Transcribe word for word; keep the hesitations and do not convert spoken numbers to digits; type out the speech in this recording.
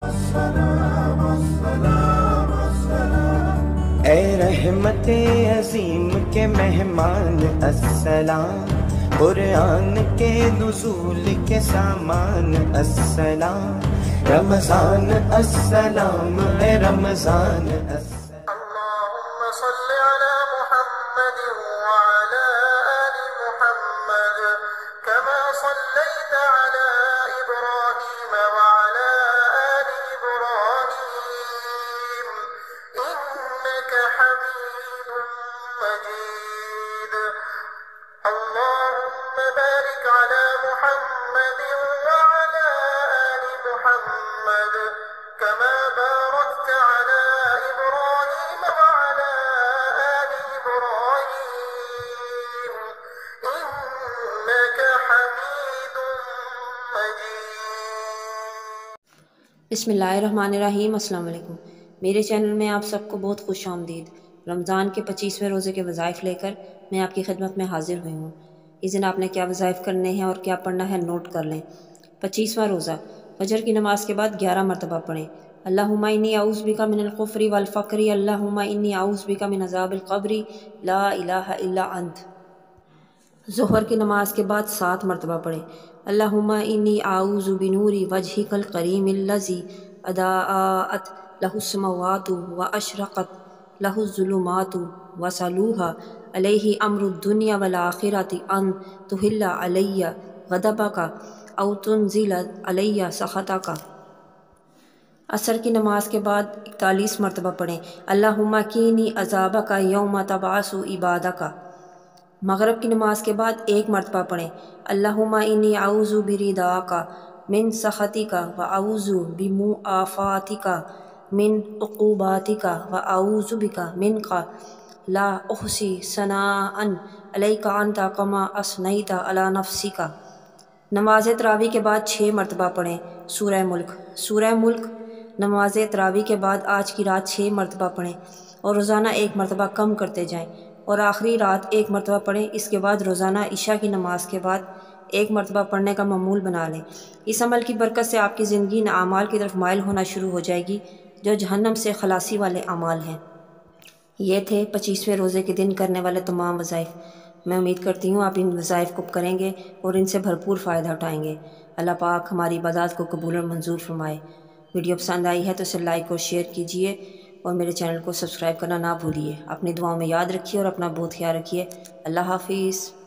اے رحمت عظیم کے مہمان السلام، قرآن کے نزول کے سامان السلام، رمضان السلام، اے رمضان السلام۔ اللہم صل علی محمد وعلی آل محمد کما صلیت علی ابراہیم وعلی آل ابراہیم انک حمید مجید۔ اللہم بارک علی محمد وعلی آل محمد كما باركت على إبراهيم وعلى آل إبراهيم إنك حميد مجيد۔ بسم اللہ الرحمن الرحیم۔ السلام علیکم۔ میرے چینل میں آپ سب کو بہت خوش آمدید۔ رمضان کے پچیسویں روزے کے وظائف لے کر میں آپ کی خدمت میں حاضر ہوئی ہوں۔ اس دن آپ نے کیا وظائف کرنے ہیں اور کیا پڑھنا ہے نوٹ کر لیں۔ پچیسواں روزہ فجر کی نماز کے بعد گیارہ مرتبہ پڑھیں۔ اللہم انی اعوذ بک من الکفر والفقر، اللہم انی اعوذ بک من عذاب القبر، لا الہ الا انت۔ ظہر کی نماز کے بعد سات مرتبہ پڑھیں۔ اللہم انی اعوذ بنور وجہک الکریم الذی اضاءت لہ السماوات واشرقت لہ الظلمات وصلوح علیہ امر الدنیا والآخرۃ ان تحل علی غضبک او تنزل علی سخطک۔ عصر کی نماز کے بعد اکتالیس مرتبہ پڑھیں۔ اللہم قینی عذابک یوم تبعث عبادک۔ مغرب کی نماز کے بعد ایک مرتبہ پڑھیں۔ اللہم انی اعوذ برضاک من سخطک واعوذ بمعافاتک من عقوباتک واعوذ بک منک لا احصی ثناء علیک انت کما اثنیت علی نفسک۔ نماز تراویح کے بعد چھ مرتبہ پڑھیں۔ سورہ ملک۔ سورہ ملک نماز تراویح کے بعد آج کی رات چھ مرتبہ پڑھیں اور روزانہ ایک مرتبہ کم کرتے جائیں، اور آخری رات ایک مرتبہ پڑھیں۔ اس کے بعد روزانہ عشاء کی نماز کے بعد ایک مرتبہ پڑھنے کا معمول بنا لیں۔ اس عمل کی برکت سے آپ کی زندگی ان اعمال کی طرف مائل ہونا شروع ہو جائے گی جو جہنم سے خلاصی والے اعمال ہیں۔ یہ تھے پچیسویں روزے کے دن کرنے والے تمام وظائف۔ میں امید کرتی ہوں آپ ان وظائف کو کریں گے اور ان سے بھرپور فائدہ اٹھائیں گے۔ اللہ پاک ہماری عبادات کو قبول اور منظور فرمائے۔ ویڈیو پسند آئی ہے تو اسے لائک اور شیئر کیجیے اور میرے چینل کو سبسکرائب کرنا نہ بھولیے۔ اپنی دعاؤں میں یاد رکھیے اور اپنا بہت خیال رکھیے۔ اللہ حافظ۔